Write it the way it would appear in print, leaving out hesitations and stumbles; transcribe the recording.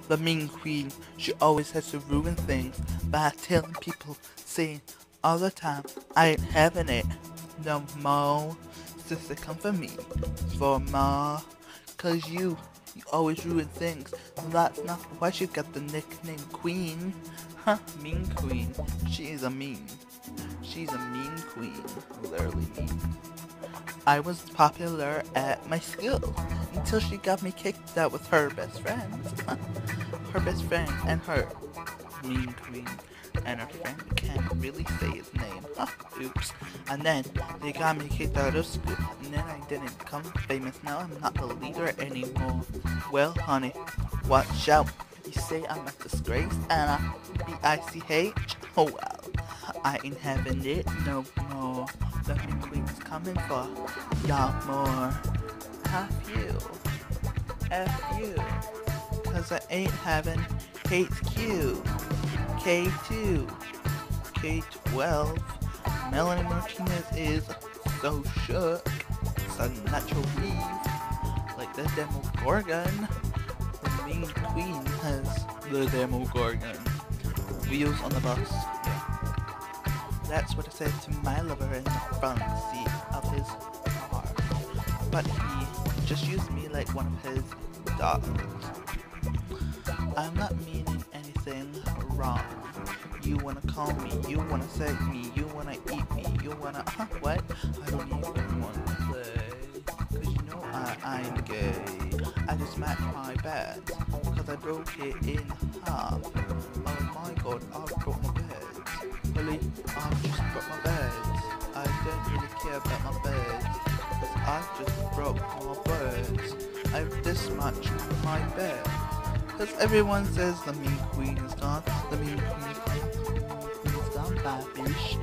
the mean queen. She always has to ruin things by telling people, saying all the time, I ain't having it no more. Sister, come for me, for more. Cause you always ruin things. That's not why she got the nickname Queen. Huh, mean queen. She is a mean. She's a mean queen. Literally mean. I was popular at my school until she got me kicked out with her best friends. Her best friend and her mean queen and her friend can't really say his name. Oops. And then they got me kicked out of school. And then I didn't become famous. Now I'm not the leader anymore. Well, honey, watch out. You say I'm a disgrace and a B-I-C-H? Oh well. I ain't having it no more. The mean queen's coming for y'all more. F you. F you. Cause I ain't having HQ. K2. K12. Melanie Martinez is so shook. It's a natural leave. Like the Demogorgon. The mean queen has the Demogorgon. Wheels on the bus. Yeah. That's what I said to my lover in the front seat of his car. But he just used me like one of his dogs. I'm not meaning anything wrong. You wanna call me, you wanna say me, you wanna eat me, you wanna, what? I don't even wanna play. Cause you know I'm gay. I just matched my bed. Cause I broke it in half. Oh my god, I broke my bed. Really, I just broke my bed. I don't really care about my bed. Cause I just broke my bed. I've dismatched my bed. Cause everyone says the mean queen is gone. The mean queen is gone. The mean queen is gone, baby.